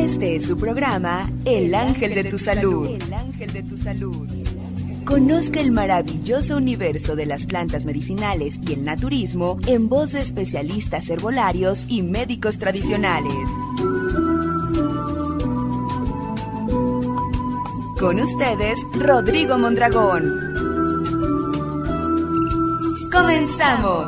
Este es su programa, El Ángel de tu Salud. Conozca el maravilloso universo de las plantas medicinales y el naturismo en voz de especialistas herbolarios y médicos tradicionales. Con ustedes, Rodrigo Mondragón. ¡Comenzamos!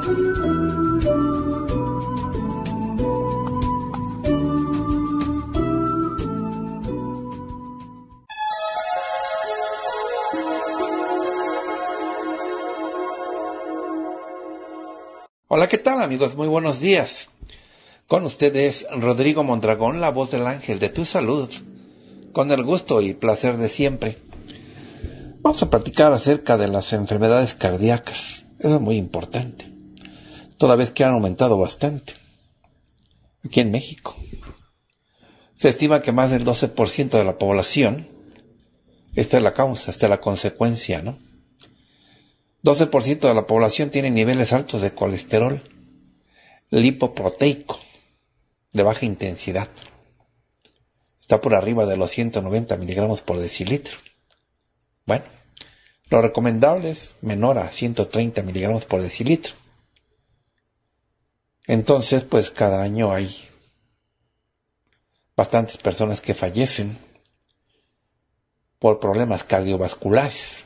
Hola, ¿qué tal, amigos? Muy buenos días. Con ustedes, Rodrigo Mondragón, la voz del ángel de tu salud, con el gusto y placer de siempre. Vamos a platicar acerca de las enfermedades cardíacas. Eso es muy importante, toda vez que han aumentado bastante aquí en México. Se estima que más del 12% de la población, esta es la causa, esta es la consecuencia, ¿no? 12% de la población tiene niveles altos de colesterol lipoproteico de baja intensidad. Está por arriba de los 190 miligramos por decilitro. Bueno, lo recomendable es menor a 130 miligramos por decilitro. Entonces, pues cada año hay bastantes personas que fallecen por problemas cardiovasculares.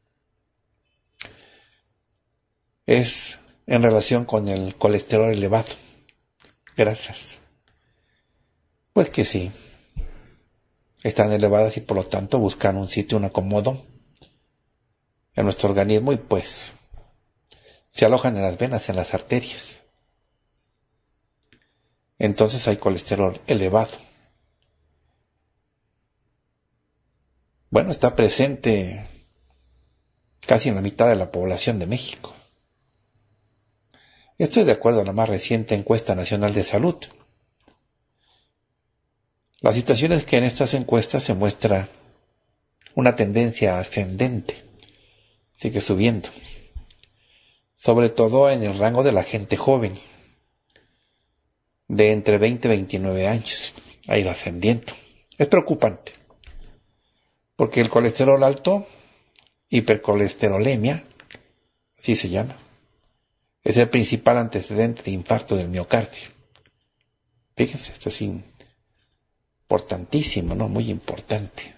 Es en relación con el colesterol elevado, grasas. Pues que sí, están elevadas y por lo tanto buscan un sitio, un acomodo en nuestro organismo y pues se alojan en las venas, en las arterias. Entonces hay colesterol elevado. Bueno, está presente casi en la mitad de la población de México. Esto es de acuerdo a la más reciente encuesta nacional de salud. La situación es que en estas encuestas se muestra una tendencia ascendente, sigue subiendo, sobre todo en el rango de la gente joven, de entre 20 y 29 años, ha ido ascendiendo. Es preocupante, porque el colesterol alto, hipercolesterolemia, así se llama, es el principal antecedente de infarto del miocardio. Fíjense, esto es importantísimo, ¿no? Muy importante.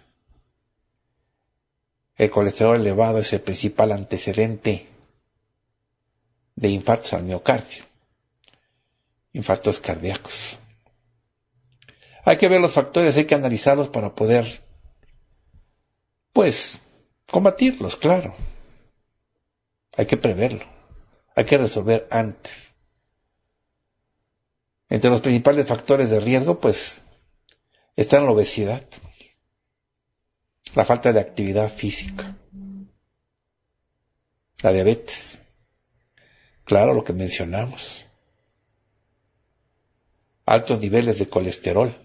El colesterol elevado es el principal antecedente de infartos al miocardio, infartos cardíacos. Hay que ver los factores, hay que analizarlos para poder, pues, combatirlos, claro. Hay que preverlo. Hay que resolver antes. Entre los principales factores de riesgo, pues, están la obesidad, la falta de actividad física, la diabetes, claro, lo que mencionamos, altos niveles de colesterol.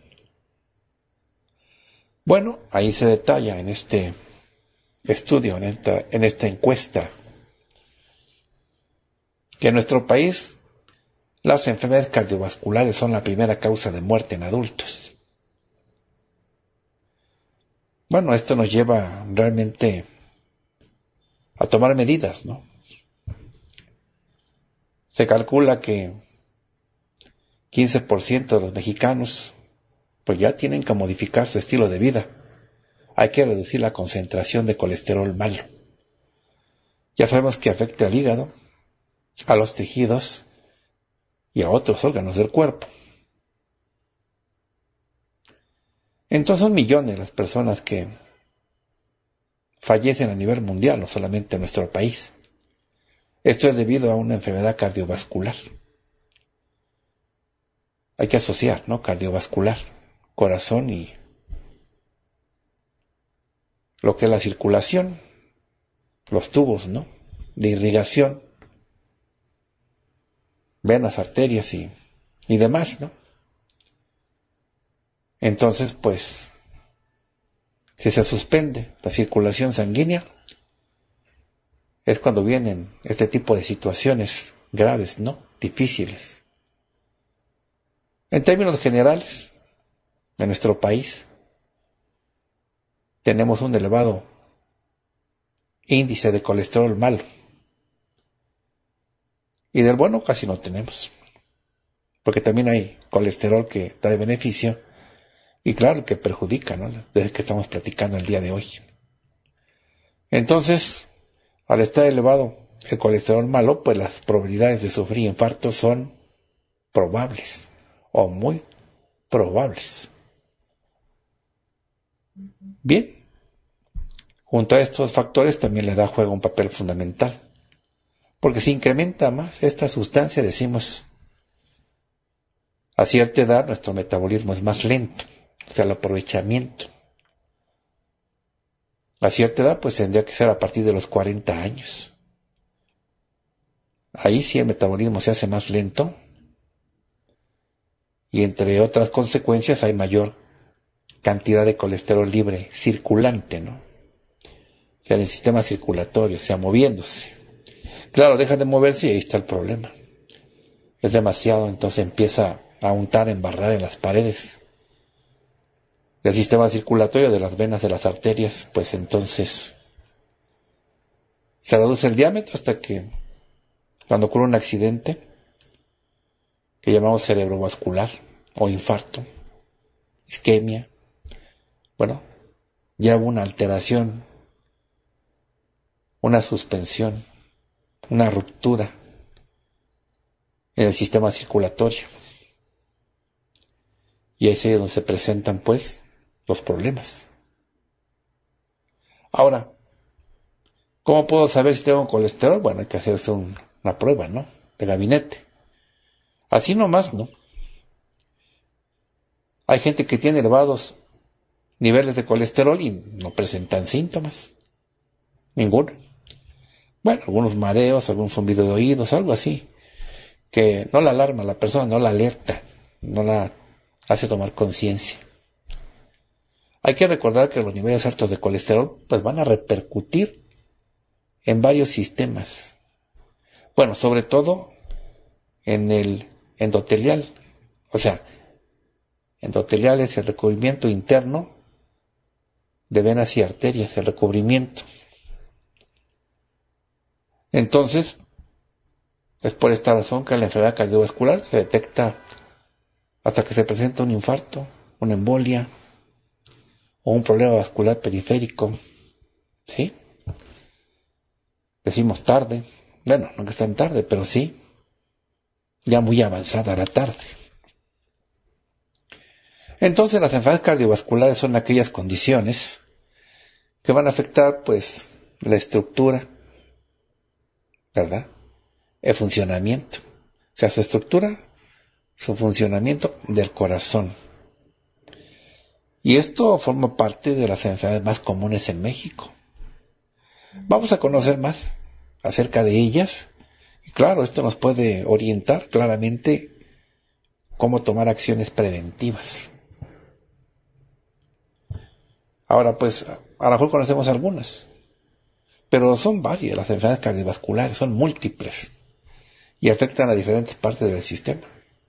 Bueno, ahí se detalla en este estudio, en esta encuesta, que en nuestro país las enfermedades cardiovasculares son la primera causa de muerte en adultos. Bueno, esto nos lleva realmente a tomar medidas, ¿no? Se calcula que 15% de los mexicanos pues ya tienen que modificar su estilo de vida. Hay que reducir la concentración de colesterol malo. Ya sabemos que afecta al hígado, a los tejidos y a otros órganos del cuerpo. Entonces son millones las personas que fallecen a nivel mundial, no solamente en nuestro país. Esto es debido a una enfermedad cardiovascular. Hay que asociar, ¿no? Cardiovascular, corazón y lo que es la circulación, los tubos, ¿no? De irrigación, venas, arterias y demás, ¿no? Entonces, pues, si se suspende la circulación sanguínea, es cuando vienen este tipo de situaciones graves, ¿no? Difíciles. En términos generales, en nuestro país tenemos un elevado índice de colesterol malo. Y del bueno casi no tenemos. Porque también hay colesterol que trae beneficio y claro que perjudica, ¿no? Desde que estamos platicando el día de hoy. Entonces, al estar elevado el colesterol malo, pues las probabilidades de sufrir infarto son probables o muy probables. Bien, junto a estos factores también le da juego un papel fundamental, porque si incrementa más esta sustancia, decimos, a cierta edad nuestro metabolismo es más lento, o sea, el aprovechamiento. A cierta edad, pues tendría que ser a partir de los 40 años. Ahí sí el metabolismo se hace más lento y entre otras consecuencias hay mayor cantidad de colesterol libre circulante, ¿no? O sea, en el sistema circulatorio, o sea, moviéndose. Claro, deja de moverse y ahí está el problema. Es demasiado, entonces empieza a untar, a embarrar en las paredes del sistema circulatorio, de las venas, de las arterias, pues entonces se reduce el diámetro hasta que cuando ocurre un accidente que llamamos cerebrovascular o infarto, isquemia, bueno, ya hubo una alteración, una suspensión, una ruptura en el sistema circulatorio. Y ahí es donde se presentan, pues, los problemas. Ahora, ¿cómo puedo saber si tengo colesterol? Bueno, hay que hacerse una prueba, ¿no? De gabinete. Así nomás, ¿no? Hay gente que tiene elevados niveles de colesterol y no presentan síntomas. Ninguno. Bueno, algunos mareos, algún zumbido de oídos, algo así, que no la alarma a la persona, no la alerta, no la hace tomar conciencia. Hay que recordar que los niveles altos de colesterol pues van a repercutir en varios sistemas. Bueno, sobre todo en el endotelial. O sea, endotelial es el recubrimiento interno de venas y arterias, el recubrimiento. Entonces, es por esta razón que la enfermedad cardiovascular se detecta hasta que se presenta un infarto, una embolia o un problema vascular periférico. ¿Sí? Decimos tarde. Bueno, no que es tan tarde, pero sí, ya muy avanzada la tarde. Entonces, las enfermedades cardiovasculares son aquellas condiciones que van a afectar, pues, la estructura, ¿verdad? El funcionamiento. O sea, su estructura, su funcionamiento del corazón. Y esto forma parte de las enfermedades más comunes en México. Vamos a conocer más acerca de ellas. Y claro, esto nos puede orientar claramente cómo tomar acciones preventivas. Ahora, pues, a lo mejor conocemos algunas, pero son varias las enfermedades cardiovasculares, son múltiples y afectan a diferentes partes del sistema.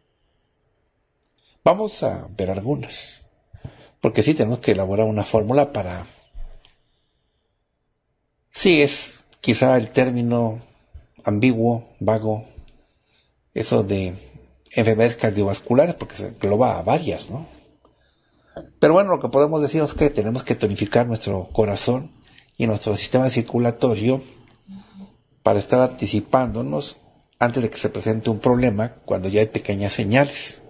Vamos a ver algunas, porque sí tenemos que elaborar una fórmula para... Sí, es quizá el término ambiguo, vago, eso de enfermedades cardiovasculares, porque se engloba a varias, ¿no? Pero bueno, lo que podemos decir es que tenemos que tonificar nuestro corazón y nuestro sistema circulatorio para estar anticipándonos antes de que se presente un problema cuando ya hay pequeñas señales.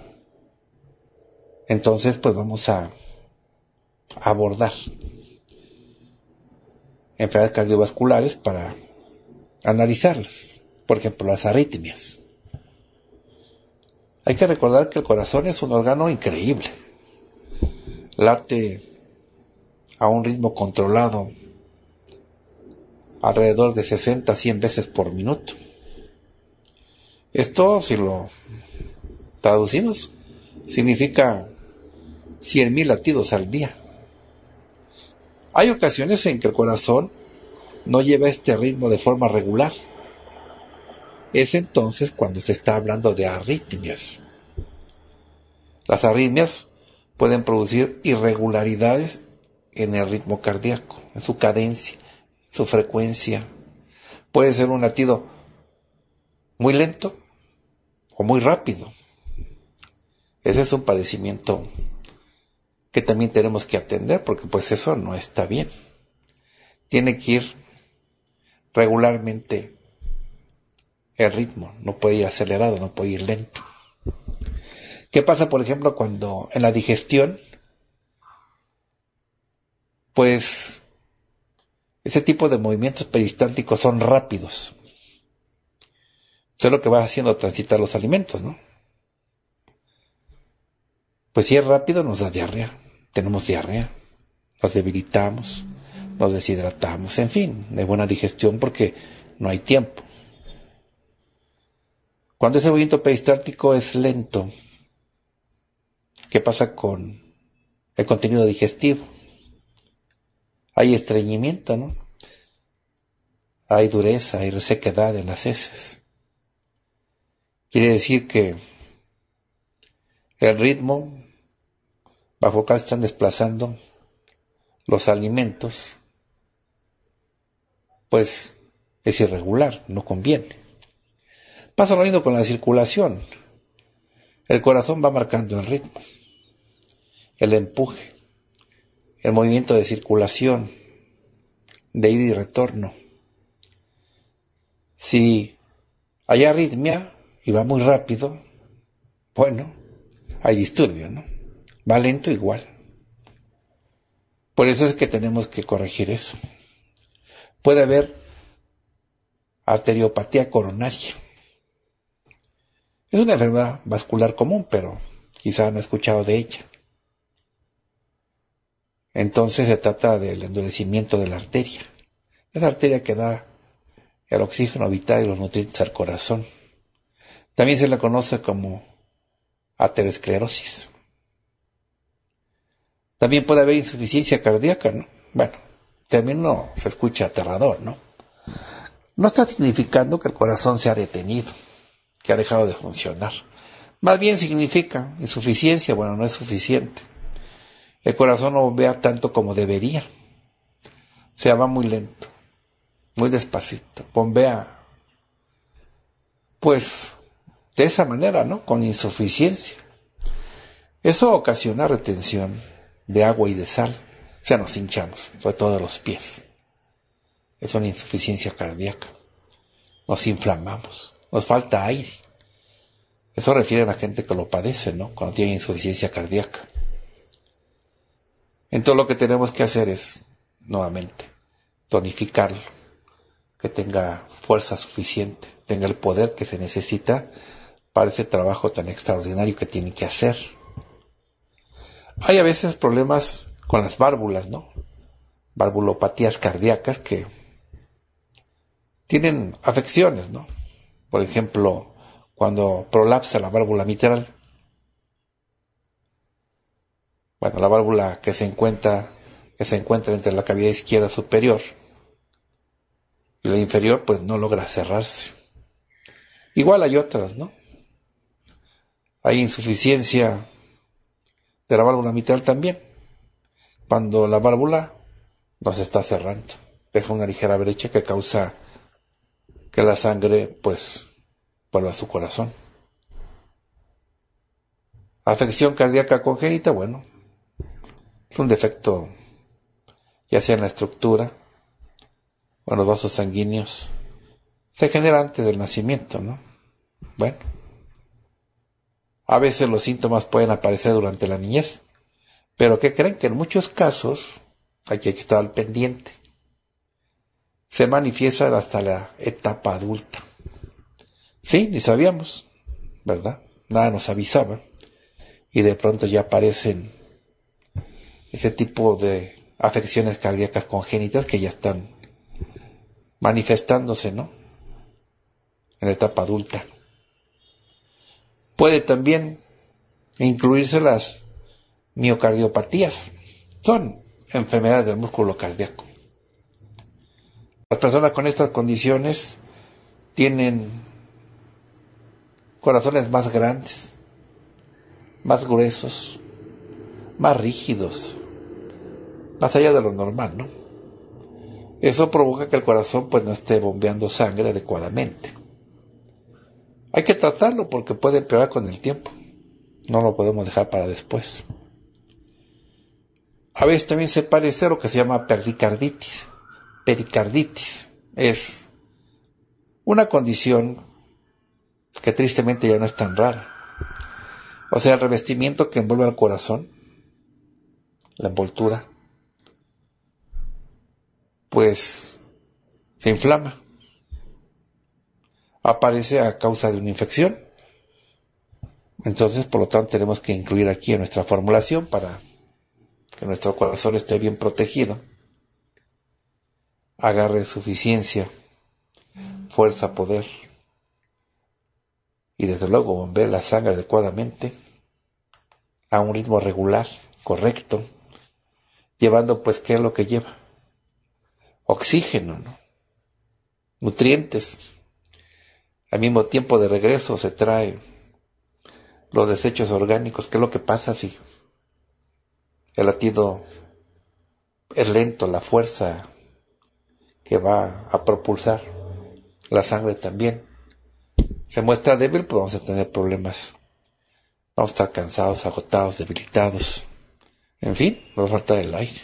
Entonces, pues vamos a abordar enfermedades cardiovasculares para analizarlas. Por ejemplo, las arritmias. Hay que recordar que el corazón es un órgano increíble. Late a un ritmo controlado alrededor de 60 a 100 veces por minuto. Esto, si lo traducimos, significa 100,000 latidos al día. Hay ocasiones en que el corazón no lleva este ritmo de forma regular. Es entonces cuando se está hablando de arritmias. Las arritmias pueden producir irregularidades en el ritmo cardíaco, en su cadencia, su frecuencia. Puede ser un latido muy lento o muy rápido. Ese es un padecimiento que también tenemos que atender, porque pues eso no está bien. Tiene que ir regularmente el ritmo, no puede ir acelerado, no puede ir lento. ¿Qué pasa, por ejemplo, cuando en la digestión, pues ese tipo de movimientos peristálticos son rápidos? Eso es lo que va haciendo transitar los alimentos, ¿no? Pues si es rápido nos da diarrea, tenemos diarrea, nos debilitamos, nos deshidratamos, en fin, de buena digestión porque no hay tiempo. Cuando ese movimiento peristáltico es lento, ¿qué pasa con el contenido digestivo? Hay estreñimiento, ¿no? Hay dureza, hay resequedad en las heces. Quiere decir que el ritmo bajo el cual están desplazando los alimentos, pues es irregular, no conviene. Pasa lo mismo con la circulación. El corazón va marcando el ritmo, el empuje, el movimiento de circulación, de ida y retorno. Si hay arritmia y va muy rápido, bueno, hay disturbio, ¿no? Va lento igual. Por eso es que tenemos que corregir eso. Puede haber arteriopatía coronaria. Es una enfermedad vascular común, pero quizá no he escuchado de ella. Entonces se trata del endurecimiento de la arteria. Esa arteria que da el oxígeno vital y los nutrientes al corazón. También se le conoce como aterosclerosis. También puede haber insuficiencia cardíaca, ¿no? Bueno, también no se escucha aterrador, ¿no? No está significando que el corazón se ha detenido, que ha dejado de funcionar. Más bien significa insuficiencia, bueno, no es suficiente. El corazón no bombea tanto como debería. O sea, va muy lento, muy despacito. Bombea, pues, de esa manera, ¿no? Con insuficiencia. Eso ocasiona retención de agua y de sal. O sea, nos hinchamos, sobre todo de los pies. Es una insuficiencia cardíaca. Nos inflamamos, nos falta aire. Eso refiere a la gente que lo padece, ¿no? Cuando tiene insuficiencia cardíaca. Entonces lo que tenemos que hacer es, nuevamente, tonificarlo, que tenga fuerza suficiente, tenga el poder que se necesita para ese trabajo tan extraordinario que tiene que hacer. Hay a veces problemas con las válvulas, ¿no? Valvulopatías cardíacas que tienen afecciones, ¿no? Por ejemplo, cuando prolapsa la válvula mitral. Bueno, la válvula que se encuentra entre la cavidad izquierda superior y la inferior, pues no logra cerrarse. Igual hay otras, ¿no? Hay insuficiencia de la válvula mitral también, cuando la válvula no se está cerrando, deja una ligera brecha que causa que la sangre, pues, vuelva a su corazón. Afección cardíaca congénita, bueno, es un defecto, ya sea en la estructura o en los vasos sanguíneos, se genera antes del nacimiento, ¿no? Bueno, a veces los síntomas pueden aparecer durante la niñez, pero ¿qué creen? Que en muchos casos, aquí hay que estar al pendiente, se manifiestan hasta la etapa adulta. Sí, ni sabíamos, ¿verdad? Nada nos avisaba, y de pronto ya aparecen ese tipo de afecciones cardíacas congénitas que ya están manifestándose, ¿no? En la etapa adulta. Puede también incluirse las miocardiopatías. Son enfermedades del músculo cardíaco. Las personas con estas condiciones tienen corazones más grandes, más gruesos, más rígidos, más allá de lo normal, ¿no? Eso provoca que el corazón pues no esté bombeando sangre adecuadamente. Hay que tratarlo porque puede empeorar con el tiempo. No lo podemos dejar para después. A veces también se parece a lo que se llama pericarditis. Pericarditis es una condición que tristemente ya no es tan rara. O sea, el revestimiento que envuelve al corazón, la envoltura, pues se inflama. Aparece a causa de una infección. Entonces, por lo tanto, tenemos que incluir aquí en nuestra formulación para que nuestro corazón esté bien protegido, agarre suficiencia, fuerza, poder, y desde luego bombee la sangre adecuadamente a un ritmo regular, correcto, llevando pues ¿qué es lo que lleva? Oxígeno, ¿no? Nutrientes. Al mismo tiempo de regreso se trae los desechos orgánicos. ¿Qué es lo que pasa si el latido es lento? La fuerza que va a propulsar la sangre también se muestra débil, pues vamos a tener problemas. Vamos a estar cansados, agotados, debilitados. En fin, nos falta el aire.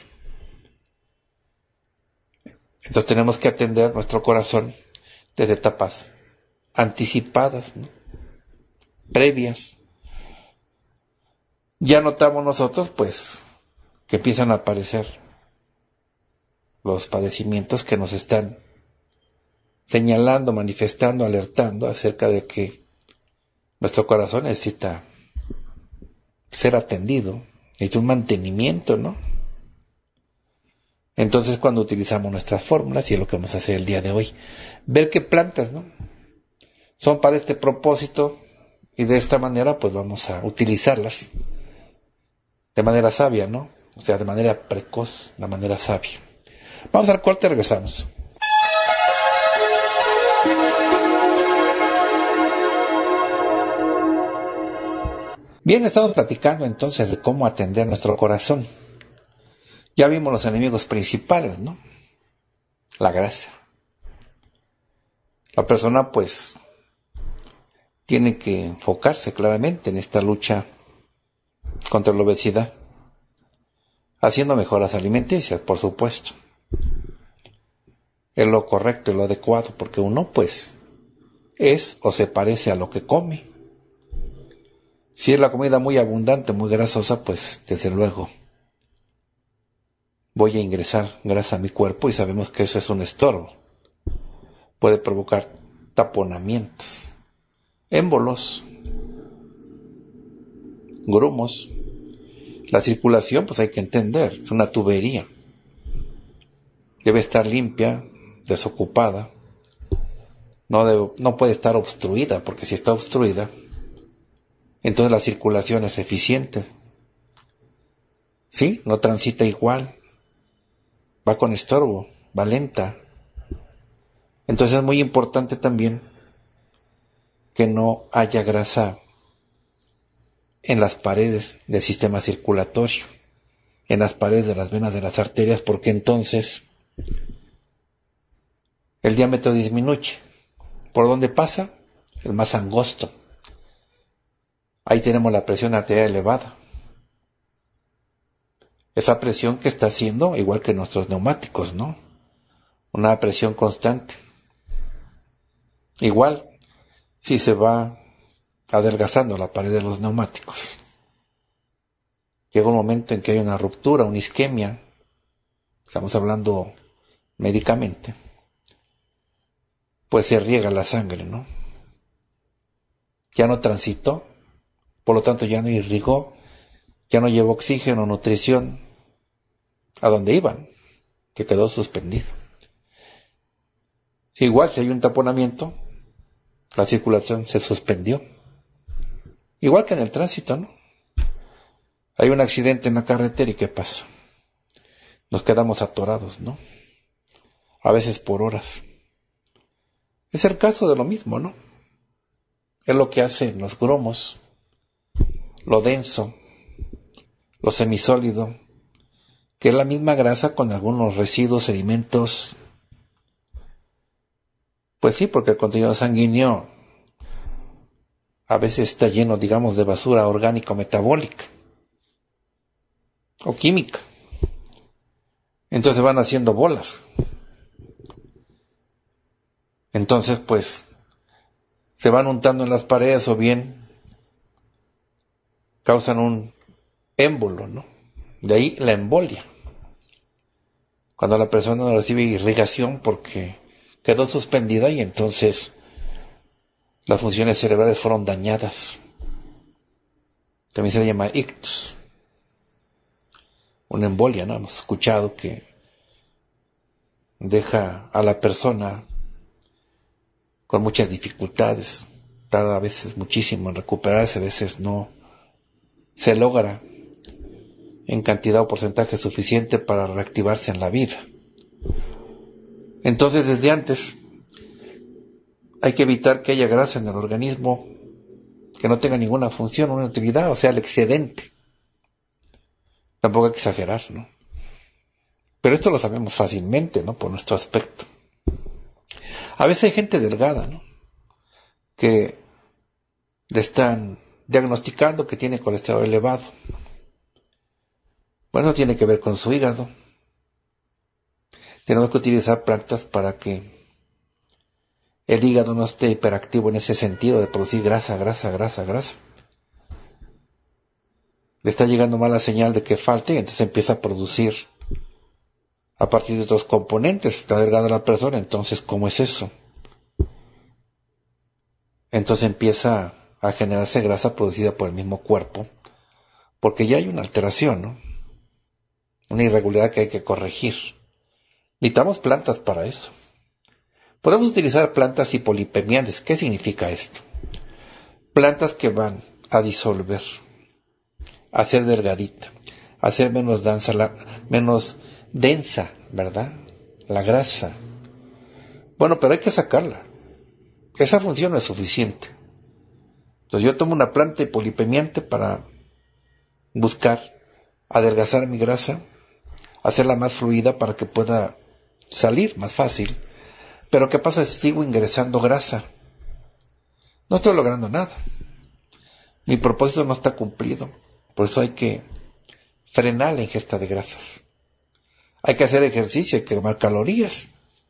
Entonces tenemos que atender nuestro corazón desde etapas anticipadas, ¿no? Previas. Ya notamos nosotros, pues, que empiezan a aparecer los padecimientos que nos están señalando, manifestando, alertando acerca de que nuestro corazón necesita ser atendido, necesita un mantenimiento, ¿no? Entonces, cuando utilizamos nuestras fórmulas, y es lo que vamos a hacer el día de hoy, ver qué plantas, ¿no?, son para este propósito, y de esta manera, pues vamos a utilizarlas de manera sabia, ¿no? O sea, de manera precoz, de manera sabia. Vamos al corte y regresamos. Bien, estamos platicando entonces de cómo atender nuestro corazón. Ya vimos los enemigos principales, ¿no? La grasa. La persona, pues, tiene que enfocarse claramente en esta lucha contra la obesidad, haciendo mejoras alimenticias, por supuesto. Es lo correcto y lo adecuado, porque uno, pues, es o se parece a lo que come. Si es la comida muy abundante, muy grasosa, pues, desde luego, voy a ingresar grasa a mi cuerpo y sabemos que eso es un estorbo. Puede provocar taponamientos, émbolos, grumos. La circulación, pues hay que entender, es una tubería. Debe estar limpia, desocupada. No puede estar obstruida, porque si está obstruida, entonces la circulación es eficiente. ¿Sí? No transita igual. Va con estorbo, va lenta. Entonces es muy importante también que no haya grasa en las paredes del sistema circulatorio, en las paredes de las venas de las arterias, porque entonces el diámetro disminuye. ¿Por dónde pasa? Es más angosto. Ahí tenemos la presión arterial elevada. Esa presión que está haciendo, igual que nuestros neumáticos, ¿no? Una presión constante. Igual, si se va adelgazando la pared de los neumáticos, llega un momento en que hay una ruptura, una isquemia, estamos hablando médicamente, pues se riega la sangre, ¿no? Ya no transitó, por lo tanto ya no irrigó, ya no llevó oxígeno, nutrición a donde iban, que quedó suspendido. Igual si hay un taponamiento, la circulación se suspendió. Igual que en el tránsito, ¿no? Hay un accidente en la carretera y ¿qué pasa? Nos quedamos atorados, ¿no? A veces por horas. Es el caso de lo mismo, ¿no? Es lo que hacen los grumos, lo denso, lo semisólido, que es la misma grasa con algunos residuos, sedimentos. Pues sí, porque el contenido sanguíneo a veces está lleno, digamos, de basura orgánica o metabólica o química. Entonces van haciendo bolas. Entonces, pues, se van untando en las paredes o bien causan un émbolo, ¿no? De ahí la embolia. Cuando la persona no recibe irrigación porque quedó suspendida y entonces las funciones cerebrales fueron dañadas. También se le llama ictus. Una embolia, ¿no? Hemos escuchado que deja a la persona con muchas dificultades. Tarda a veces muchísimo en recuperarse, a veces no se logra en cantidad o porcentaje suficiente para reactivarse en la vida. Entonces, desde antes, hay que evitar que haya grasa en el organismo que no tenga ninguna función, una utilidad, o sea, el excedente. Tampoco hay que exagerar, ¿no? Pero esto lo sabemos fácilmente, ¿no? Por nuestro aspecto. A veces hay gente delgada, ¿no? Que le están diagnosticando que tiene colesterol elevado. Bueno, eso tiene que ver con su hígado. Tenemos que utilizar plantas para que el hígado no esté hiperactivo en ese sentido de producir grasa. Le está llegando mala señal de que falte y entonces empieza a producir a partir de otros componentes. Está delgada la persona, entonces, ¿cómo es eso? Entonces empieza a generarse grasa producida por el mismo cuerpo, porque ya hay una alteración, ¿no? Una irregularidad que hay que corregir. Necesitamos plantas para eso. Podemos utilizar plantas hipolipemiantes. ¿Qué significa esto? Plantas que van a disolver, a hacer delgadita, a hacer menos densa, ¿verdad? La grasa. Bueno, pero hay que sacarla. Esa función no es suficiente. Entonces yo tomo una planta hipolipemiante para buscar adelgazar mi grasa, hacerla más fluida para que pueda salir más fácil. Pero ¿qué pasa si sigo ingresando grasa? No estoy logrando nada. Mi propósito no está cumplido. Por eso hay que frenar la ingesta de grasas. Hay que hacer ejercicio, hay que quemar calorías.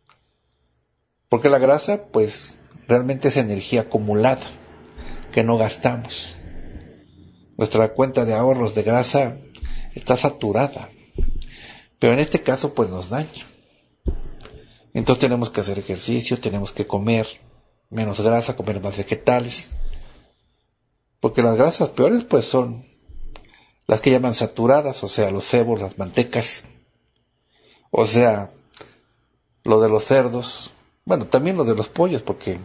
Porque la grasa, pues, realmente es energía acumulada que no gastamos. Nuestra cuenta de ahorros de grasa está saturada. Pero en este caso, pues, nos daña. Entonces tenemos que hacer ejercicio, tenemos que comer menos grasa, comer más vegetales. Porque las grasas peores, pues, son las que llaman saturadas, o sea, los cebos, las mantecas, o sea, lo de los cerdos, bueno, también lo de los pollos, porque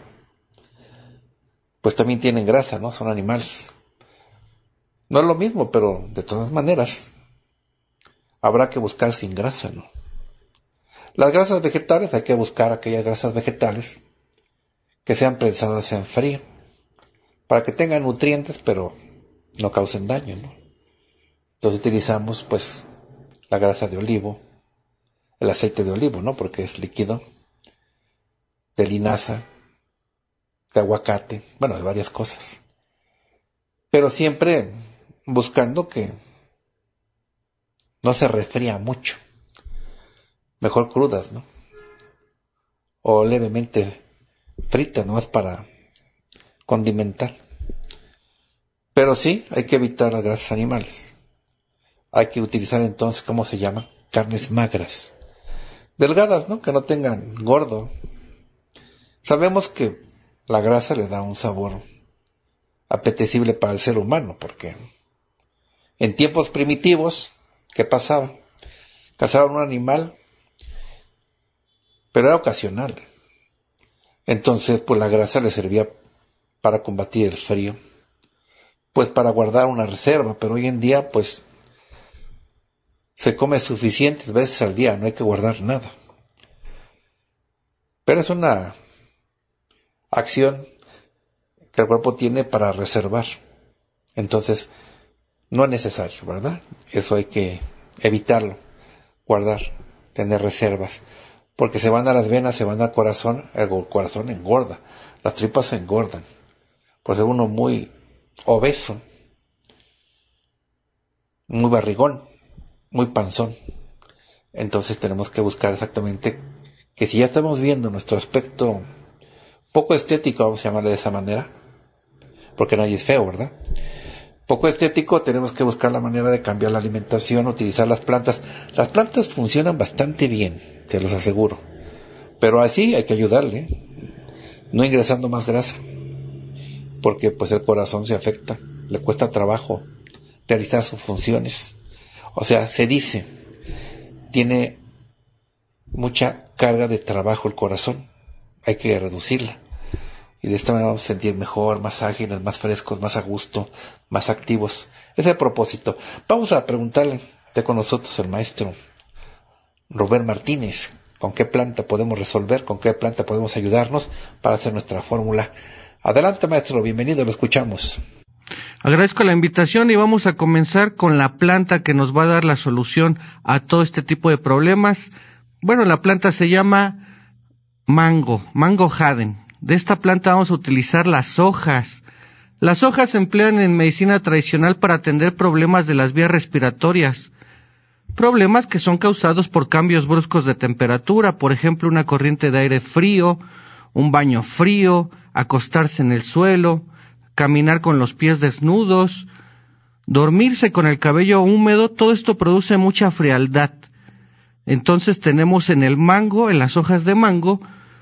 pues también tienen grasa, ¿no? Son animales. No es lo mismo, pero de todas maneras habrá que buscar sin grasa, ¿no? Las grasas vegetales, hay que buscar aquellas grasas vegetales que sean prensadas en frío, para que tengan nutrientes, pero no causen daño, ¿no? Entonces utilizamos, pues, la grasa de olivo, el aceite de olivo, ¿no? Porque es líquido, de linaza, de aguacate, bueno, de varias cosas. Pero siempre buscando que no se refría mucho. Mejor crudas, ¿no? O levemente fritas, nomás para condimentar. Pero sí, hay que evitar las grasas animales. Hay que utilizar entonces, ¿cómo se llama? Carnes magras. Delgadas, ¿no? Que no tengan gordo. Sabemos que la grasa le da un sabor apetecible para el ser humano, porque en tiempos primitivos, ¿qué pasaba? Cazaban un animal, pero era ocasional. Entonces, pues la grasa le servía para combatir el frío, pues para guardar una reserva, pero hoy en día, pues, se come suficientes veces al día, no hay que guardar nada. Pero es una acción que el cuerpo tiene para reservar. Entonces, No es necesario, ¿verdad? Eso hay que evitarlo, guardar, tener reservas, porque se van a las venas, se van al corazón, el corazón engorda, las tripas se engordan, por ser uno muy obeso, muy barrigón, muy panzón. Entonces tenemos que buscar exactamente que si ya estamos viendo nuestro aspecto poco estético, vamos a llamarle de esa manera, porque nadie es feo, ¿verdad? Poco estético, tenemos que buscar la manera de cambiar la alimentación, utilizar las plantas. Las plantas funcionan bastante bien, te los aseguro. Pero así hay que ayudarle, no ingresando más grasa, porque pues el corazón se afecta, le cuesta trabajo realizar sus funciones. O sea, se dice, tiene mucha carga de trabajo el corazón, hay que reducirla. Y de esta manera vamos a sentir mejor, más ágiles, más frescos, más a gusto, más activos. Ese es el propósito. Vamos a preguntarle, está con nosotros el maestro Rubén Martínez, con qué planta podemos resolver, con qué planta podemos ayudarnos para hacer nuestra fórmula. Adelante, maestro, bienvenido, lo escuchamos. Agradezco la invitación y vamos a comenzar con la planta que nos va a dar la solución a todo este tipo de problemas. Bueno, la planta se llama mango jaden. De esta planta vamos a utilizar las hojas. Las hojas se emplean en medicina tradicional para atender problemas de las vías respiratorias. Problemas que son causados por cambios bruscos de temperatura, por ejemplo, una corriente de aire frío, un baño frío, acostarse en el suelo, caminar con los pies desnudos, dormirse con el cabello húmedo, todo esto produce mucha frialdad. Entonces tenemos en el mango, en las hojas de mango,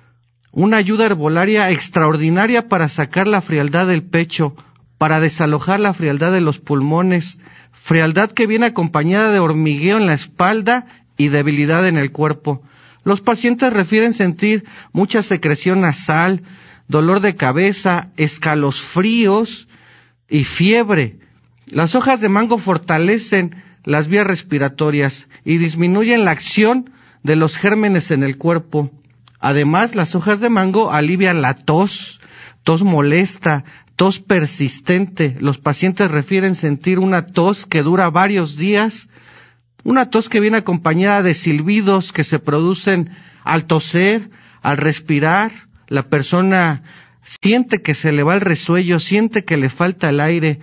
una ayuda herbolaria extraordinaria para sacar la frialdad del pecho, para desalojar la frialdad de los pulmones, frialdad que viene acompañada de hormigueo en la espalda y debilidad en el cuerpo. Los pacientes refieren sentir mucha secreción nasal, dolor de cabeza, escalofríos y fiebre. Las hojas de mango fortalecen las vías respiratorias y disminuyen la acción de los gérmenes en el cuerpo. Además, las hojas de mango alivian la tos molesta, tos persistente. Los pacientes refieren sentir una tos que dura varios días, una tos que viene acompañada de silbidos que se producen al toser, al respirar. La persona siente que se le va el resuello, siente que le falta el aire.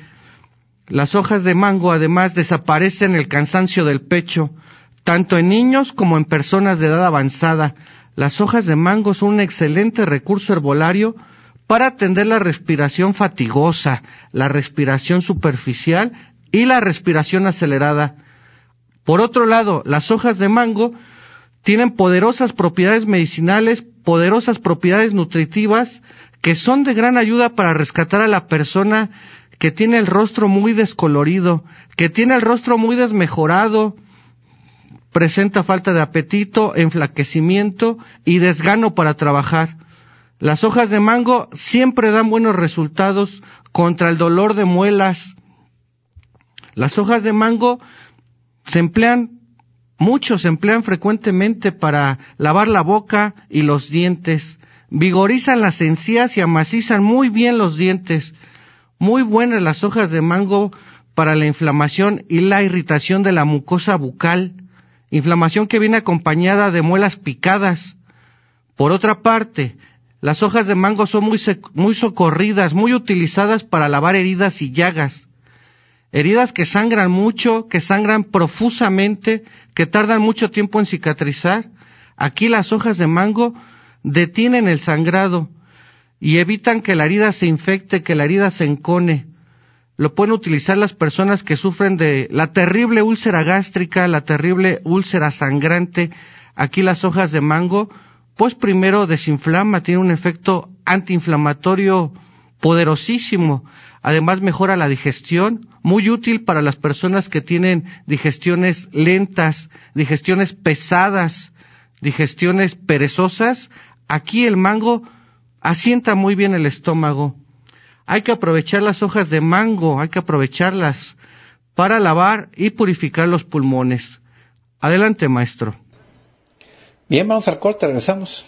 Las hojas de mango además desaparecen el cansancio del pecho, tanto en niños como en personas de edad avanzada. Las hojas de mango son un excelente recurso herbolario para atender la respiración fatigosa, la respiración superficial y la respiración acelerada. Por otro lado, las hojas de mango tienen poderosas propiedades medicinales, poderosas propiedades nutritivas, que son de gran ayuda para rescatar a la persona que tiene el rostro muy descolorido, que tiene el rostro muy desmejorado, presenta falta de apetito, enflaquecimiento y desgano para trabajar. Las hojas de mango siempre dan buenos resultados contra el dolor de muelas. Las hojas de mango se emplean frecuentemente para lavar la boca y los dientes. Vigorizan las encías y amacizan muy bien los dientes. Muy buenas las hojas de mango para la inflamación y la irritación de la mucosa bucal. Inflamación que viene acompañada de muelas picadas. Por otra parte, las hojas de mango son muy socorridas, muy utilizadas para lavar heridas y llagas. Heridas que sangran mucho, que sangran profusamente, que tardan mucho tiempo en cicatrizar. Aquí las hojas de mango detienen el sangrado y evitan que la herida se infecte, que la herida se encone. Lo pueden utilizar las personas que sufren de la terrible úlcera gástrica, la terrible úlcera sangrante. Aquí las hojas de mango, pues primero desinflama, tiene un efecto antiinflamatorio poderosísimo. Además mejora la digestión, muy útil para las personas que tienen digestiones lentas, digestiones pesadas, digestiones perezosas. Aquí el mango asienta muy bien el estómago. Hay que aprovechar las hojas de mango, hay que aprovecharlas para lavar y purificar los pulmones. Adelante, maestro. Bien, vamos al corte, regresamos.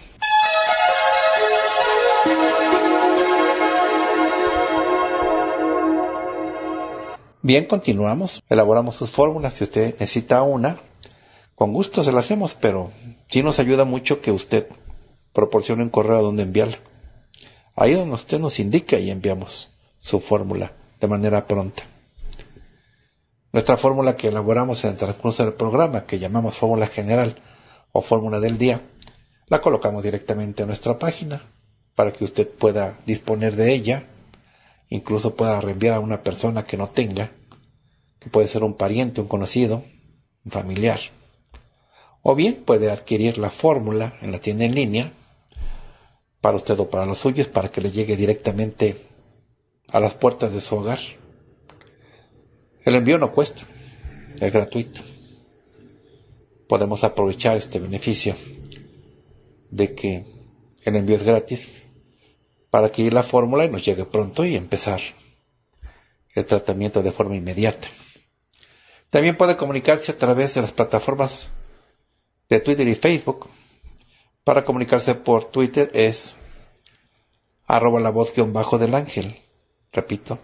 Bien, continuamos. Elaboramos sus fórmulas. Si usted necesita una, con gusto se la hacemos, pero sí nos ayuda mucho que usted proporcione un correo a donde enviarla. Ahí donde usted nos indica y enviamos su fórmula de manera pronta. Nuestra fórmula que elaboramos en el transcurso del programa, que llamamos fórmula general o fórmula del día, la colocamos directamente en nuestra página para que usted pueda disponer de ella. Incluso pueda reenviar a una persona que no tenga, que puede ser un pariente, un conocido, un familiar. O bien puede adquirir la fórmula en la tienda en línea, para usted o para los suyos, para que le llegue directamente a las puertas de su hogar. El envío no cuesta, es gratuito. Podemos aprovechar este beneficio de que el envío es gratis para adquirir la fórmula y nos llegue pronto y empezar el tratamiento de forma inmediata. También puede comunicarse a través de las plataformas de Twitter y Facebook. Para comunicarse por Twitter es @lavoz_del ángel. Repito,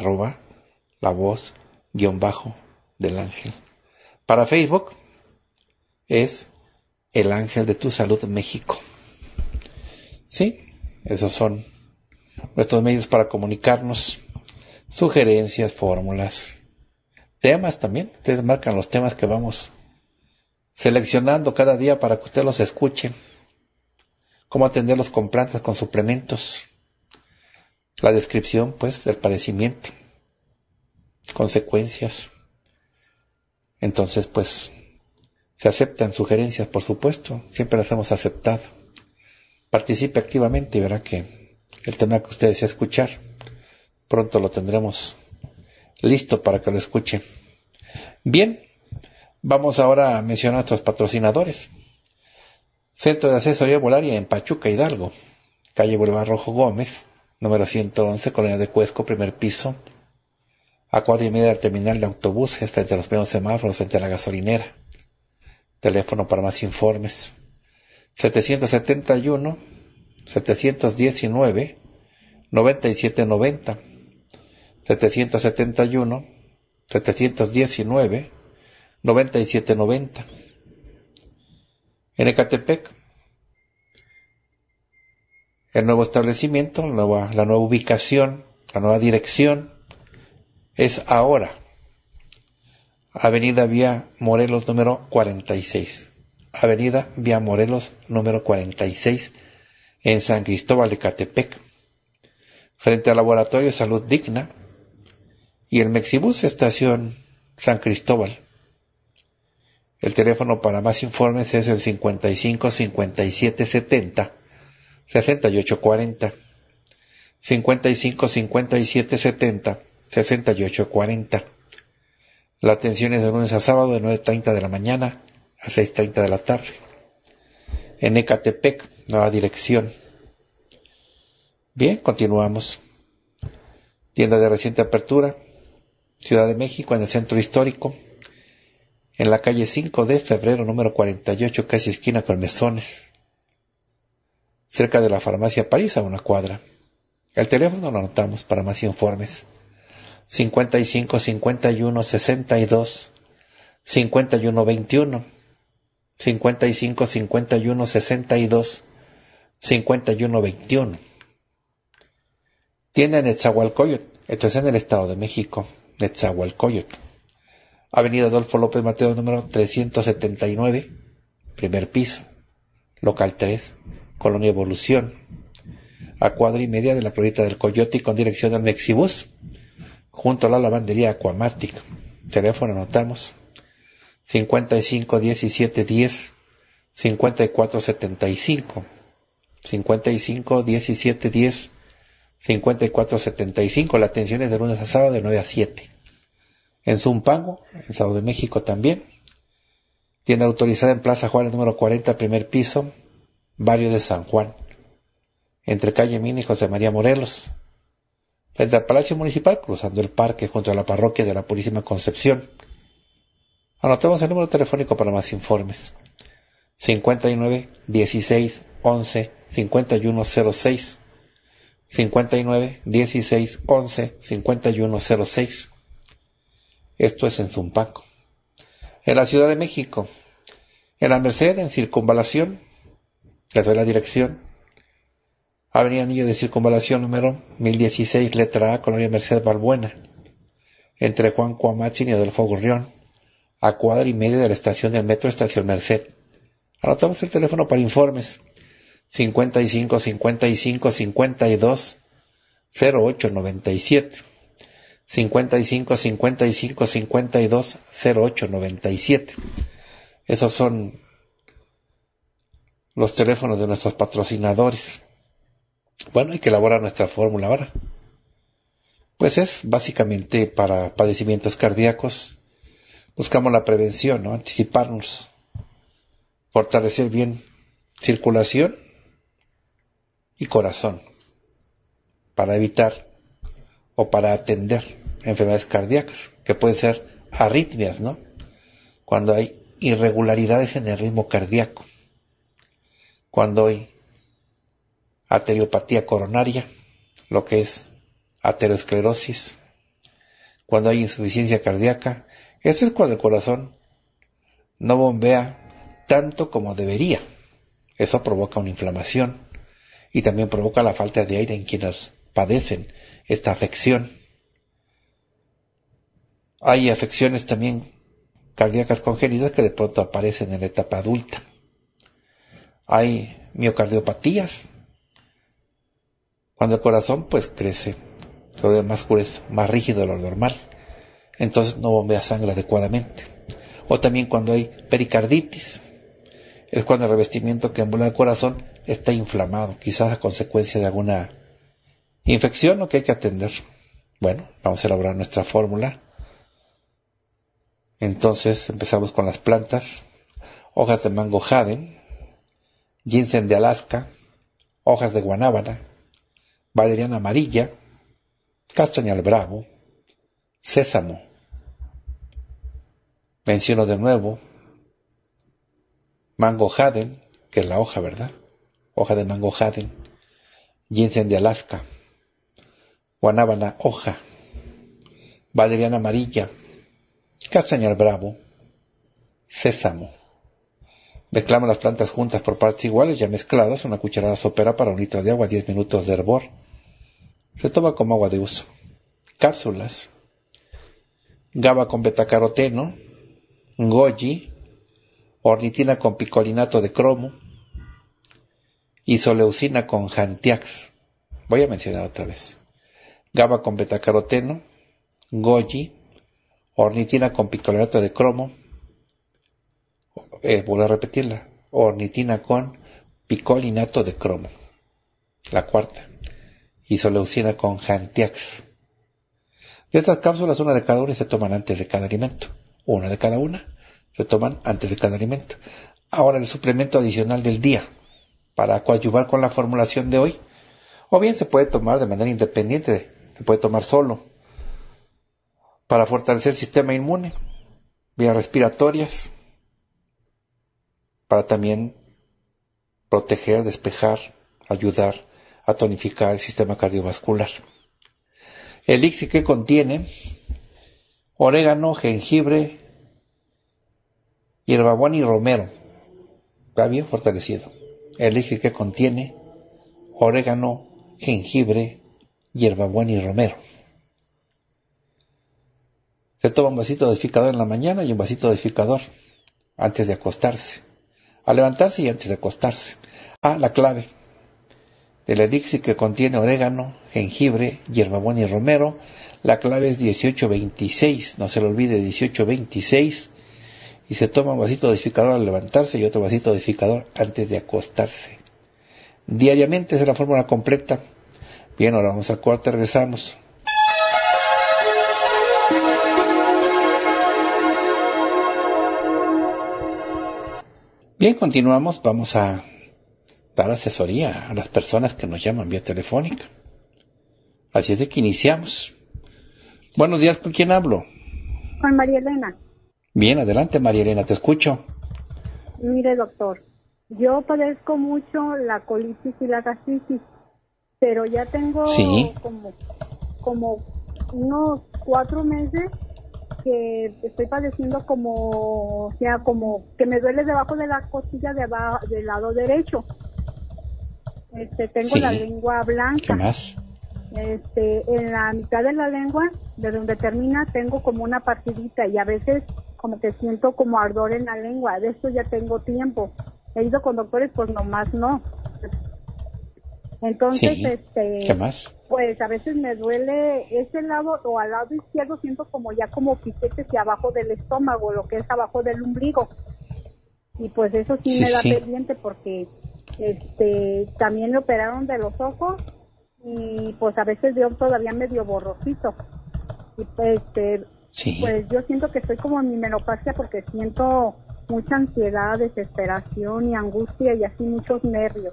@lavoz_del ángel. Para Facebook es El Ángel de tu Salud México. Sí, esos son nuestros medios para comunicarnos, sugerencias, fórmulas, temas también. Ustedes marcan los temas que vamos seleccionando cada día para que usted los escuche. Cómo atenderlos con plantas, con suplementos. La descripción, pues, del padecimiento. Consecuencias. Entonces, pues, se aceptan sugerencias, por supuesto. Siempre las hemos aceptado. Participe activamente y verá que el tema que usted desea escuchar, pronto lo tendremos listo para que lo escuche. Bien, vamos ahora a mencionar a nuestros patrocinadores. Centro de Asesoría Herbolaria en Pachuca, Hidalgo, calle Boulevard Rojo Gómez, número 111, Colonia de Cuesco, primer piso, a 4:30 del terminal de autobuses, frente a los primeros semáforos, frente a la gasolinera. Teléfono para más informes: 719-9790, 771-9790. En Ecatepec, el nuevo establecimiento, la nueva ubicación, la nueva dirección es ahora Avenida Vía Morelos número 46. Avenida Vía Morelos número 46 en San Cristóbal de Ecatepec, frente al Laboratorio de Salud Digna y el Mexibus Estación San Cristóbal. El teléfono para más informes es el 55 57 70 68 40. 55 57 70 68 40. La atención es de lunes a sábado de 9:30 de la mañana a 6:30 de la tarde. En Ecatepec, nueva dirección. Bien, continuamos. Tienda de reciente apertura, Ciudad de México, en el centro histórico, en la calle 5 de febrero, número 48, casi esquina con Mesones, cerca de la farmacia París, a una cuadra. El teléfono lo anotamos para más informes: 55 51 62 51 21, 55 51 62 51 21. Tienda en Netzahualcóyotl, esto es en el Estado de México, Netzahualcóyotl. Avenida Adolfo López Mateos, número 379, primer piso, local 3, Colonia Evolución, a 1:15 de la Glorieta del Coyote y con dirección al Mexibus, junto a la lavandería Aquamatic. Teléfono anotamos: 55 17 10 54 75, 55 17 10 54 75. La atención es de lunes a sábado de 9 a 7. En Zumpango, en Estado de México también. Tienda autorizada en Plaza Juárez número 40, primer piso, barrio de San Juan, entre calle Mina y José María Morelos, frente al Palacio Municipal, cruzando el parque junto a la parroquia de la Purísima Concepción. Anotemos el número telefónico para más informes: 59 16 11 51 06, 59 16 11 51 06. Esto es en Zumpango. En la Ciudad de México, en la Merced, en Circunvalación, les doy la dirección. Avenida Anillo de Circunvalación número 1016, letra A, Colonia Merced Balbuena, entre Juan Cuamachin y Adolfo Gurrión, a cuadra y media de la estación del metro Estación Merced. Anotamos el teléfono para informes: 55 55 52 08 97, 55 55 52 08 97. Esos son los teléfonos de nuestros patrocinadores. Bueno, hay que elaborar nuestra fórmula ahora. Pues es básicamente para padecimientos cardíacos. Buscamos la prevención, ¿no? Anticiparnos, fortalecer bien circulación y corazón para evitar o para atender enfermedades cardíacas, que pueden ser arritmias, ¿no? Cuando hay irregularidades en el ritmo cardíaco, cuando hay arteriopatía coronaria, lo que es aterosclerosis, cuando hay insuficiencia cardíaca. Eso es cuando el corazón no bombea tanto como debería. Eso provoca una inflamación y también provoca la falta de aire en quienes padecen esta afección. Hay afecciones también cardíacas congénitas que de pronto aparecen en la etapa adulta. Hay miocardiopatías, cuando el corazón pues crece, se vuelve más grueso, más rígido de lo normal, entonces no bombea sangre adecuadamente. O también cuando hay pericarditis, es cuando el revestimiento que envuelve el corazón está inflamado, quizás a consecuencia de alguna infección o que hay que atender. Bueno, vamos a elaborar nuestra fórmula. Entonces empezamos con las plantas: hojas de mango jaden, ginseng de Alaska, hojas de guanábana, valeriana amarilla, castañal bravo, sésamo. Menciono de nuevo mango jaden, que es la hoja, ¿verdad? Hoja de mango jaden, ginseng de Alaska, guanábana hoja, valeriana amarilla, castañal bravo, sésamo. Mezclamos las plantas juntas por partes iguales, ya mezcladas, una cucharada sopera para 1 litro de agua, 10 minutos de hervor. Se toma como agua de uso. Cápsulas: GABA con betacaroteno, goji, ornitina con picolinato de cromo, isoleucina con Jantiax. Voy a mencionar otra vez: GABA con betacaroteno, goji, ornitina con picolinato de cromo, vuelvo a repetirla, ornitina con picolinato de cromo. La cuarta: isoleucina con Jantiax. De estas cápsulas, una de cada una se toman antes de cada alimento. Una de cada una se toman antes de cada alimento. Ahora el suplemento adicional del día, para coadyuvar con la formulación de hoy, o bien se puede tomar de manera independiente, se puede tomar solo, para fortalecer el sistema inmune, vías respiratorias, para también proteger, despejar, ayudar a tonificar el sistema cardiovascular. El elixir que contiene orégano, jengibre, hierbabuena y romero. Está bien fortalecido. El elixir que contiene orégano, jengibre, hierbabuena y romero. Se toma un vasito dosificador en la mañana y un vasito dosificador antes de acostarse. Al levantarse y antes de acostarse. La clave del elixir que contiene orégano, jengibre, hierbabuena y romero. La clave es 1826, no se lo olvide, 1826. Y se toma un vasito dosificador al levantarse y otro vasito dosificador antes de acostarse. Diariamente es la fórmula completa. Bien, ahora vamos al corte, regresamos. Bien, continuamos. Vamos a dar asesoría a las personas que nos llaman vía telefónica. Así es de que iniciamos. Buenos días, ¿con quién hablo? Con María Elena. Bien, adelante María Elena, te escucho. Mire, doctor, yo padezco mucho la colitis y la gastritis, pero ya tengo como unos 4 meses que estoy padeciendo como que me duele debajo de la costilla del lado derecho. Tengo la lengua blanca. ¿Qué más? En la mitad de la lengua, de donde termina, tengo como una partidita y a veces como que siento como ardor en la lengua. De esto ya tengo tiempo. He ido con doctores, pues nomás no. Entonces, ¿qué más? Pues a veces me duele ese lado o al lado izquierdo, siento como ya como piquetes hacia abajo del estómago, lo que es abajo del ombligo. Y pues eso sí me da pendiente porque también me operaron de los ojos y pues a veces veo todavía medio borrosito. Y pues yo siento que estoy como en mi menopausia porque siento mucha ansiedad, desesperación y angustia y así muchos nervios.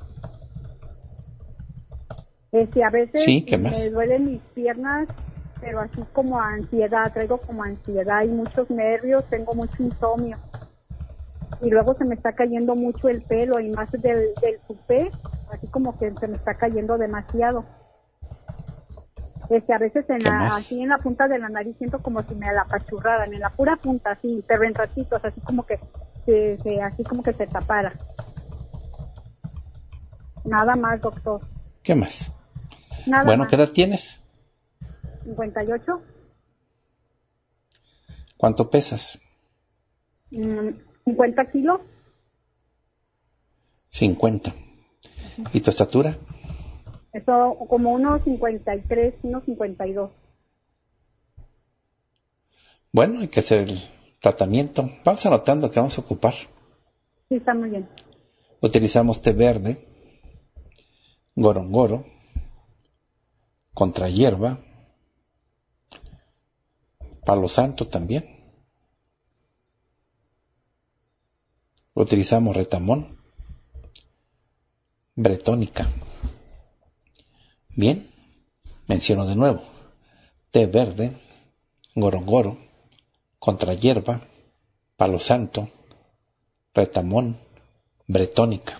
A veces me duelen mis piernas, pero así como ansiedad, traigo como ansiedad y muchos nervios, tengo mucho insomnio. Y luego se me está cayendo mucho el pelo y más del tupé, así como que se me está cayendo demasiado. A veces así en la punta de la nariz siento como si me la apachurraran, en la pura punta, así, pero en ratitos, así como que se tapara. Nada más, doctor. ¿Qué más? Nada más. ¿Qué edad tienes? 58. ¿Cuánto pesas? 50 kilos. 50. ¿Y tu estatura? Eso, como unos 53, unos 52. Bueno, hay que hacer el tratamiento. Vamos anotando que vamos a ocupar. Sí, está muy bien. Utilizamos té verde, gorongoro, contrahierba, palo santo también. Utilizamos retamón, bretónica. Bien, menciono de nuevo: té verde, gorongoro, contrahierba, palo santo, retamón, bretónica.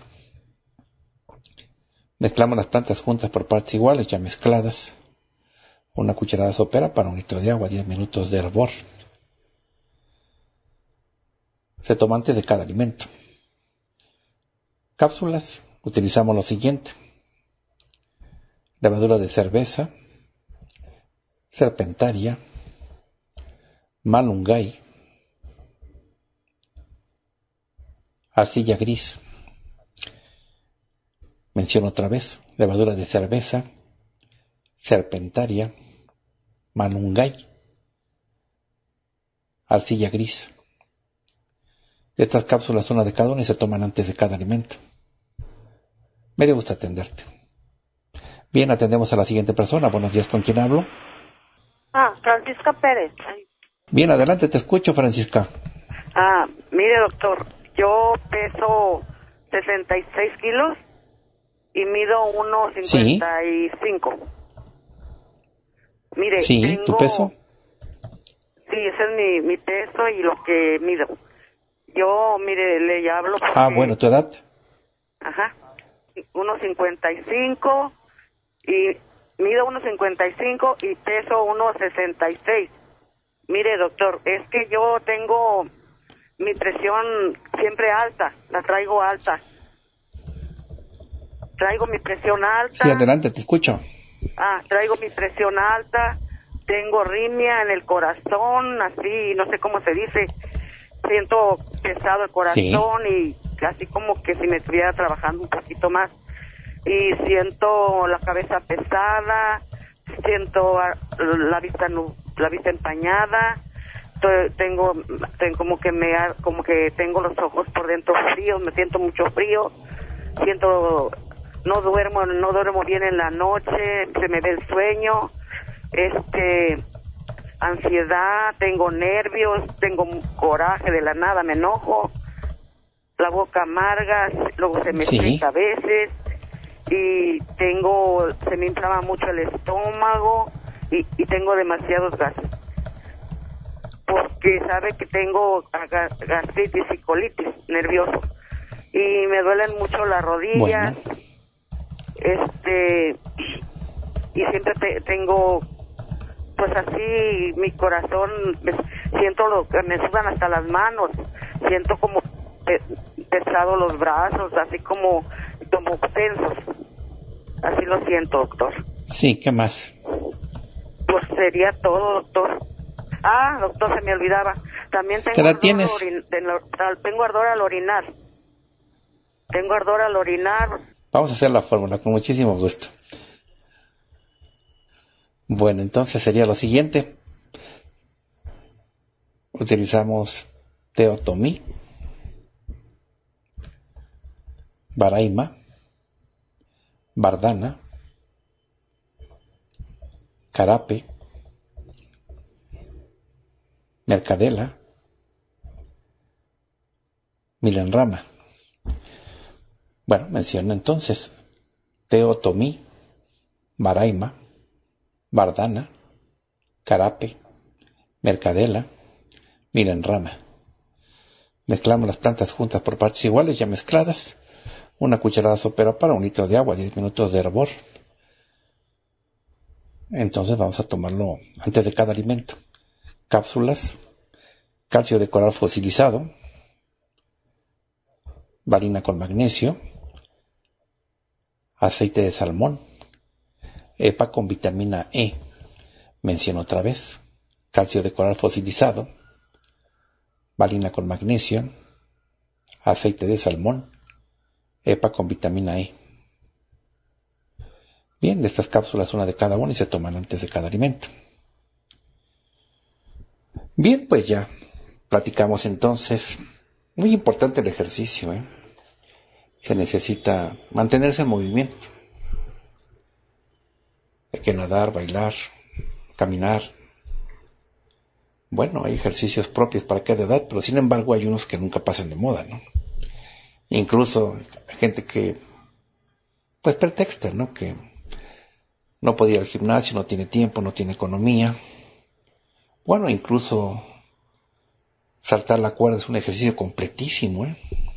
Mezclamos las plantas juntas por partes iguales, ya mezcladas. Una cucharada sopera para un litro de agua, 10 minutos de hervor. Se toma antes de cada alimento. Cápsulas, utilizamos lo siguiente: levadura de cerveza, serpentaria, malunggay, arcilla gris. Menciono otra vez: levadura de cerveza, serpentaria, malunggay, arcilla gris. De estas cápsulas, una de cada una, y se toman antes de cada alimento. Me dio gusto atenderte. Bien, atendemos a la siguiente persona. Buenos días, ¿con quién hablo? Francisca Pérez. Bien, adelante, te escucho, Francisca. Mire, doctor, yo peso 66 kilos y mido 1.55. Mire, sí, ¿tu peso? Sí, ese es mi peso y lo que mido. Yo, mire, le hablo porque... bueno, ¿tu edad? 1.55 y mido 1.55 y peso 1.66. Mire, doctor, es que yo tengo mi presión siempre alta, la traigo alta. Traigo mi presión alta. Sí, adelante, te escucho. Traigo mi presión alta, tengo arritmia en el corazón, así, no sé cómo se dice. Siento pesado el corazón y así como que si me estuviera trabajando un poquito más. Y siento la cabeza pesada, siento la vista empañada, tengo como que tengo los ojos por dentro fríos, me siento mucho frío, no duermo bien en la noche, se me ve el sueño, ansiedad, tengo nervios, tengo coraje de la nada, me enojo, la boca amarga, luego se me seca a veces y se me inflama mucho el estómago y tengo demasiados gases porque sabe que tengo gastritis y colitis nervioso y me duelen mucho las rodillas. Y siempre tengo pues así mi corazón siento lo que me sudan hasta las manos, siento como pesado los brazos, así como tensos. Así lo siento, doctor. Sí, ¿qué más? Pues sería todo, doctor. Doctor, se me olvidaba. También tengo ¿Qué edad tienes? Tengo ardor al orinar. Vamos a hacer la fórmula con muchísimo gusto. Bueno, entonces sería lo siguiente. Utilizamos teotomí, baraima, bardana, carape, mercadela, milenrama. Bueno, menciono entonces teotomí, baraima, bardana, carape, mercadela, milenrama. Mezclamos las plantas juntas por partes iguales, ya mezcladas. Una cucharada sopera para 1 litro de agua, 10 minutos de hervor. Entonces vamos a tomarlo antes de cada alimento. Cápsulas, calcio de coral fosilizado, valina con magnesio, aceite de salmón, EPA con vitamina E. Menciono otra vez, calcio de coral fosilizado, valina con magnesio, aceite de salmón, EPA con vitamina E. Bien, de estas cápsulas una de cada una y se toman antes de cada alimento. Bien, pues ya platicamos entonces. Muy importante el ejercicio, Se necesita mantenerse en movimiento. Hay que nadar, bailar, caminar. Bueno, hay ejercicios propios para cada edad, pero sin embargo hay unos que nunca pasan de moda, ¿no? Incluso hay gente que, pues pretexta, ¿no? Que no puede ir al gimnasio, no tiene tiempo, no tiene economía. Bueno, incluso saltar la cuerda es un ejercicio completísimo,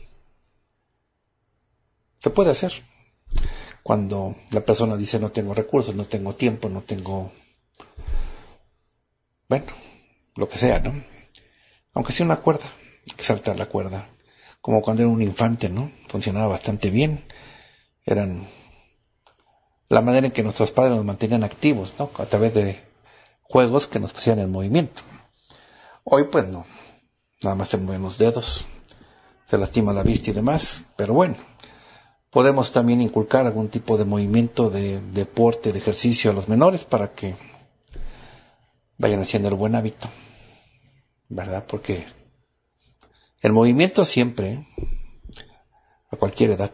Se puede hacer. Cuando la persona dice no tengo recursos, no tengo tiempo, no tengo... Bueno, lo que sea, ¿no? Aunque sea una cuerda, hay que saltar la cuerda. Como cuando era un infante, ¿no? Funcionaba bastante bien. Eran la manera en que nuestros padres nos mantenían activos, ¿no? A través de juegos que nos pusieran en movimiento. Hoy, pues no. Nada más se mueven los dedos, se lastima la vista y demás. Pero bueno, podemos también inculcar algún tipo de movimiento, de deporte, de ejercicio a los menores para que vayan haciendo el buen hábito, ¿verdad? Porque el movimiento siempre, a cualquier edad.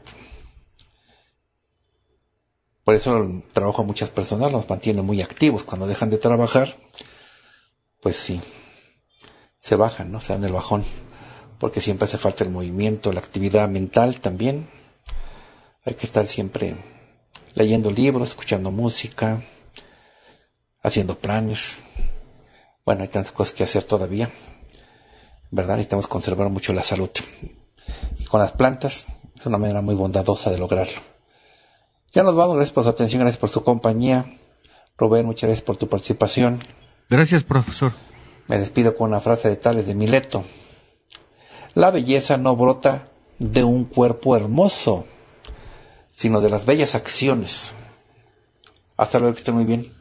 Por eso el trabajo a muchas personas los mantiene muy activos. Cuando dejan de trabajar, pues sí, se bajan, ¿no? Se dan el bajón, porque siempre hace falta el movimiento, la actividad mental también. Hay que estar siempre leyendo libros, escuchando música, haciendo planes. Bueno, hay tantas cosas que hacer todavía, ¿verdad? Necesitamos conservar mucho la salud. Y con las plantas es una manera muy bondadosa de lograrlo. Ya nos vamos, gracias por su atención, gracias por su compañía. Rubén, muchas gracias por tu participación. Gracias, profesor. Me despido con una frase de Tales de Mileto. La belleza no brota de un cuerpo hermoso, sino de las bellas acciones. Hasta luego, que estén muy bien.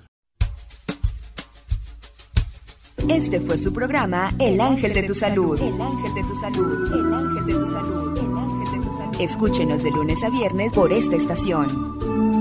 Este fue su programa El Ángel de tu Salud. El Ángel de tu Salud. El Ángel de tu Salud. El Ángel de tu Salud. Escúchenos de lunes a viernes por esta estación.